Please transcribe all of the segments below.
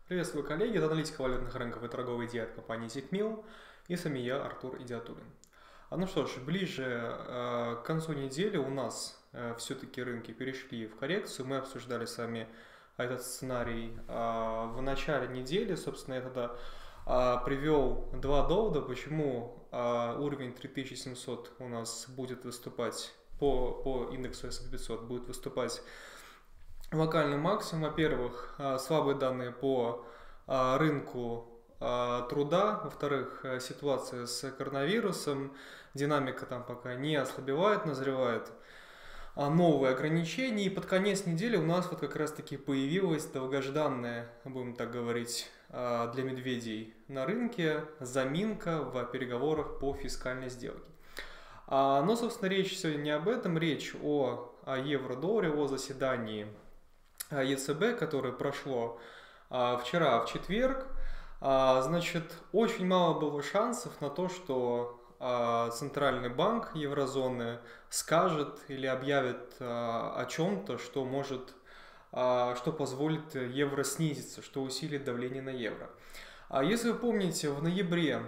Приветствую, коллеги! Это аналитика валютных рынков и торговый идея от компании Zikmil. И с вами я, Артур Идиатуллин. Ну что ж, ближе к концу недели у нас все-таки рынки перешли в коррекцию. Мы обсуждали с вами этот сценарий в начале недели. Собственно, я тогда привел два довода, почему уровень 3700 у нас будет выступать по индексу S&P 500 будет выступать локальный максимум. Во-первых, слабые данные по рынку труда. Во-вторых, ситуация с коронавирусом. Динамика там пока не ослабевает, назревает новые ограничения. И под конец недели у нас вот как раз таки появилась долгожданная, будем так говорить, для медведей на рынке заминка в переговорах по фискальной сделке. Но, собственно, речь сегодня не об этом. Речь о евро-долларе, о заседании ЕЦБ, которое прошло вчера, в четверг. Значит, очень мало было шансов на то, что Центральный банк еврозоны скажет или объявит о чем-то, что может, что позволит евро снизиться, что усилит давление на евро. Если вы помните, в ноябре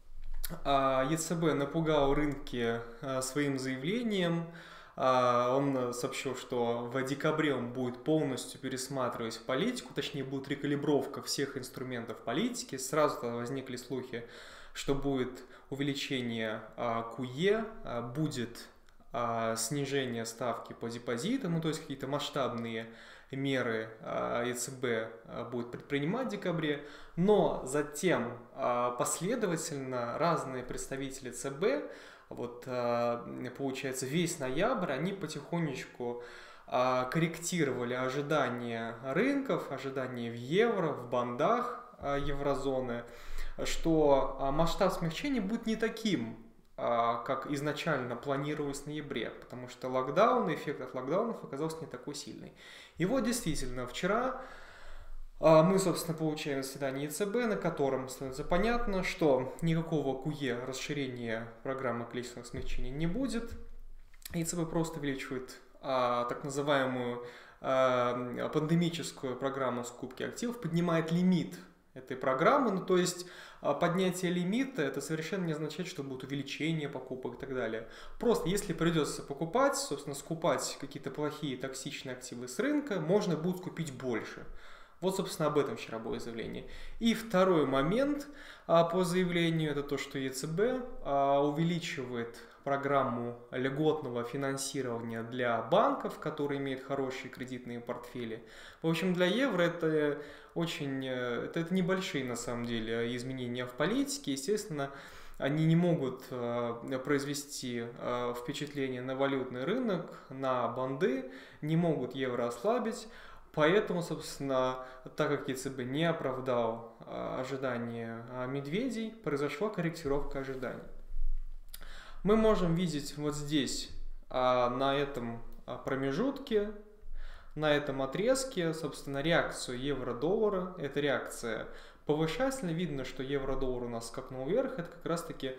ЕЦБ напугал рынки своим заявлением. Он сообщил, что в декабре он будет полностью пересматривать политику, точнее будет рекалибровка всех инструментов политики. Сразу возникли слухи, что будет увеличение КУЕ, будет снижение ставки по депозитам, то есть какие-то масштабные меры ЕЦБ будет предпринимать в декабре, но затем последовательно разные представители ЦБ, получается, весь ноябрь они потихонечку корректировали ожидания рынков, ожидания в евро, в бандах еврозоны, что масштаб смягчения будет не таким, как изначально планировалось в ноябре, потому что эффект от локдаунов оказался не такой сильный. И вот действительно, вчера мы, собственно, получаем заседание ЕЦБ, на котором становится понятно, что никакого КУЕ расширения программы количественных смягчений не будет. ЕЦБ просто увеличивает так называемую пандемическую программу скупки активов, поднимает лимит этой программы, то есть поднятие лимита это совершенно не означает, что будет увеличение покупок и так далее. Просто если придется покупать, собственно, скупать какие-то плохие токсичные активы с рынка, можно будет купить больше. Вот, собственно, об этом вчера было заявление. И второй момент по заявлению, это то, что ЕЦБ увеличивает программу льготного финансирования для банков, которые имеют хорошие кредитные портфели. В общем, для евро это небольшие, на самом деле, изменения в политике. Естественно, они не могут произвести впечатление на валютный рынок, на банды, не могут евро ослабить. Поэтому, собственно, так как ЕЦБ не оправдал ожидания медведей, произошла корректировка ожиданий. Мы можем видеть вот здесь, на этом промежутке, на этом отрезке, собственно, реакцию евро-доллара. Это реакция повышательная. Видно, что евро-доллар у нас скакнул вверх. Это как раз-таки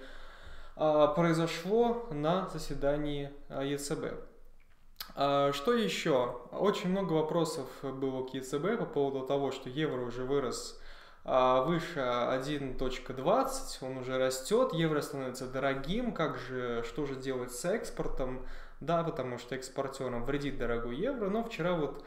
произошло на заседании ЕЦБ. Что еще? Очень много вопросов было к ЕЦБ по поводу того, что евро уже вырос выше 1.20, он уже растет, евро становится дорогим, что же делать с экспортом? Да, потому что экспортерам вредит дорогой евро, но вчера вот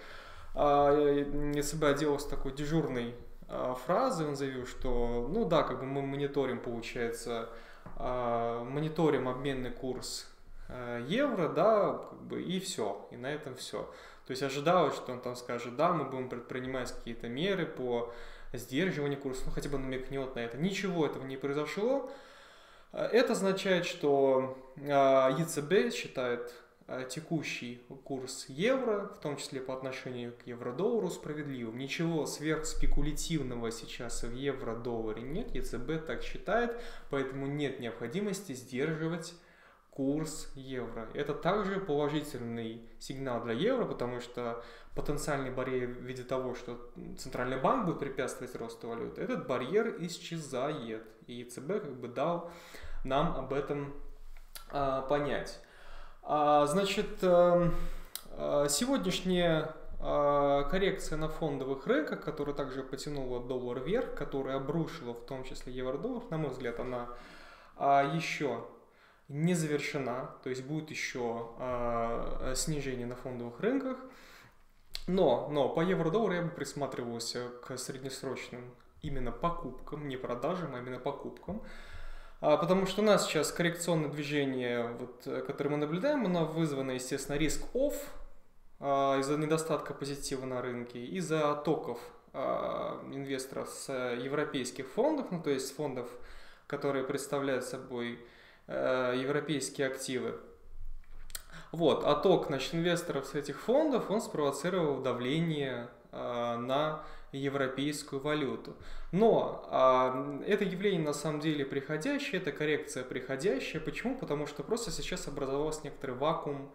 ЕЦБ отделался такой дежурной фразой, он заявил, что ну да, как бы мы мониторим, получается, мониторим обменный курс евро, да, как бы и все, и на этом все. То есть ожидалось, что он там скажет, да, мы будем предпринимать какие-то меры по сдерживанию курса, ну хотя бы намекнет на это. Ничего этого не произошло. Это означает, что ЕЦБ считает текущий курс евро, в том числе по отношению к евро-доллару, справедливым. Ничего сверхспекулятивного сейчас в евро-долларе нет, ЕЦБ так считает, поэтому нет необходимости сдерживать курс евро. Это также положительный сигнал для евро, потому что потенциальный барьер в виде того, что Центральный банк будет препятствовать росту валюты, этот барьер исчезает. И ЕЦБ как бы дал нам об этом понять. Значит, сегодняшнее коррекция на фондовых рынках, которая также потянула доллар вверх, которая обрушила в том числе евро-доллар, на мой взгляд, она еще не завершена, то есть будет еще снижение на фондовых рынках. Но по евро-доллару я бы присматривался к среднесрочным именно покупкам, не продажам, а именно покупкам. Потому что у нас сейчас коррекционное движение, которое мы наблюдаем, оно вызвано, естественно, риск-офф из-за недостатка позитива на рынке, из-за оттоков инвесторов с европейских фондов, ну то есть фондов, которые представляют собой европейские активы. Вот, отток, значит, инвесторов с этих фондов, он спровоцировал давление на европейскую валюту. Но это явление на самом деле приходящее, это коррекция приходящая. Почему? Потому что просто сейчас образовался некоторый вакуум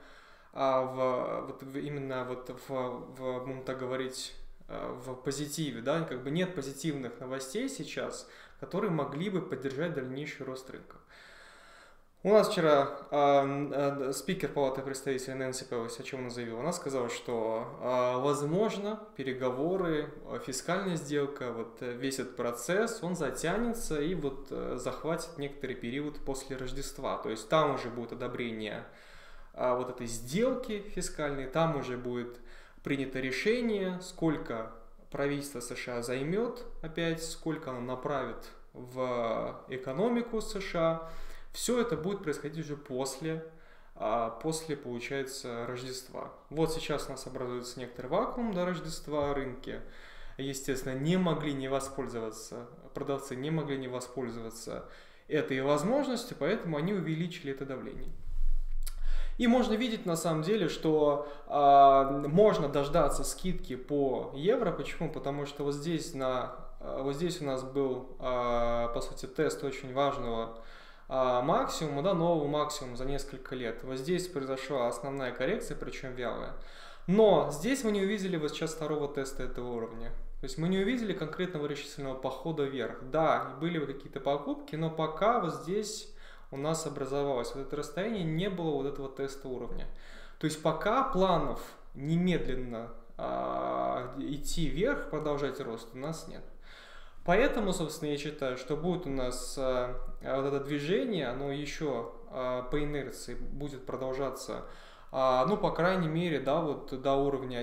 будем так говорить, в позитиве, да, как бы нет позитивных новостей сейчас, которые могли бы поддержать дальнейший рост рынка. У нас вчера спикер Палаты представителей Нэнси Пелоси, о чем она заявила? Она сказала, что возможно переговоры, фискальная сделка, вот весь этот процесс, он затянется и вот захватит некоторый период после Рождества. То есть там уже будет одобрение вот этой сделки фискальной, там уже будет принято решение, сколько правительство США займет опять, сколько оно направит в экономику США. Все это будет происходить уже после, получается, Рождества. Вот сейчас у нас образуется некоторый вакуум до Рождества, рынки, естественно, не могли не воспользоваться, продавцы не могли не воспользоваться этой возможностью, поэтому они увеличили это давление. И можно видеть на самом деле, что можно дождаться скидки по евро. Почему? Потому что вот здесь у нас был, по сути, тест очень важного максимума, да, нового максимума за несколько лет. Вот здесь произошла основная коррекция, причем вялая. Но здесь мы не увидели вот сейчас второго теста этого уровня. То есть мы не увидели конкретного решительного похода вверх. Да, были какие-то покупки, но пока вот здесь у нас образовалось вот это расстояние, не было вот этого теста уровня. То есть пока планов немедленно идти вверх, продолжать рост у нас нет. Поэтому, собственно, я считаю, что будет у нас вот это движение, оно еще по инерции будет продолжаться, ну, по крайней мере, да, вот до уровня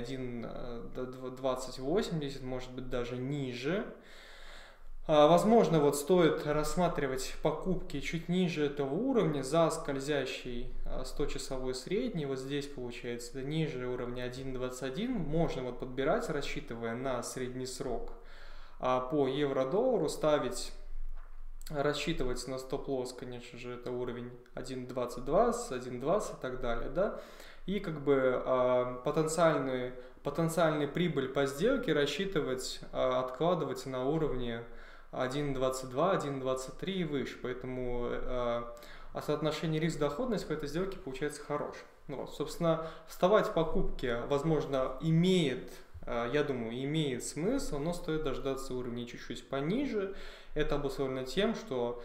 1.2080, может быть, даже ниже. Возможно, вот стоит рассматривать покупки чуть ниже этого уровня за скользящий 100-часовой средний. Вот здесь получается ниже уровня 1.21. Можно вот подбирать, рассчитывая на средний срок по евро-доллару, рассчитывать на стоп-лосс, конечно же, это уровень 1.2020, 1.20 и так далее, да. И как бы потенциальную прибыль по сделке рассчитывать, откладывать на уровне 1.22, 1.23 и выше. Поэтому соотношение риск-доходность по этой сделке получается хорошее. Ну, вот, собственно, вставать в покупки, возможно, я думаю, имеет смысл, но стоит дождаться уровня чуть-чуть пониже. Это обусловлено тем, что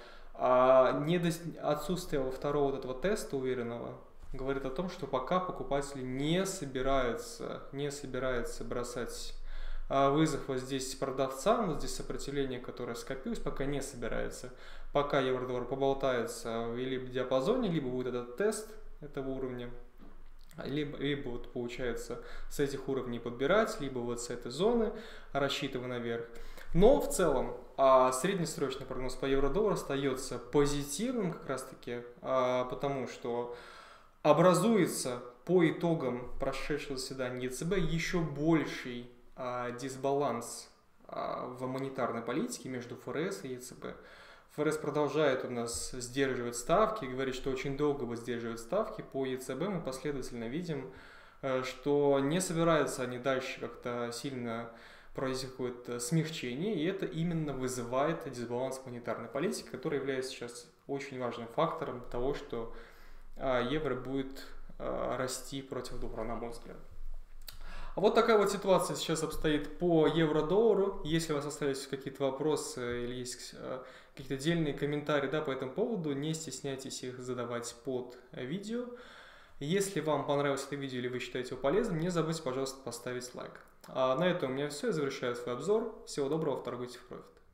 отсутствие второго вот этого теста уверенного говорит о том, что пока покупатели не собираются бросать вызов вот здесь продавцам, вот здесь сопротивление, которое скопилось, пока не собирается. Пока евро-доллар поболтается либо в диапазоне, либо будет этот тест этого уровня, либо вот получается с этих уровней подбирать, либо вот с этой зоны, рассчитывая наверх. Но в целом среднесрочный прогноз по евро-доллару остается позитивным как раз таки, потому что образуется по итогам прошедшего заседания ЕЦБ еще больший дисбаланс в монетарной политике между ФРС и ЕЦБ. ФРС продолжает у нас сдерживать ставки, говорит, что очень долго будет сдерживать ставки. По ЕЦБ мы последовательно видим, что не собираются они дальше как-то сильно проводить какое-то смягчение, и это именно вызывает дисбаланс монетарной политики, который является сейчас очень важным фактором того, что евро будет расти против доллара, на мой взгляд. Вот такая вот ситуация сейчас обстоит по евро-доллару. Если у вас остались какие-то вопросы или есть какие-то отдельные комментарии, да, по этому поводу, не стесняйтесь их задавать под видео. Если вам понравилось это видео или вы считаете его полезным, не забудьте, пожалуйста, поставить лайк. А на этом у меня все. Я завершаю свой обзор. Всего доброго, торгуйте в профит.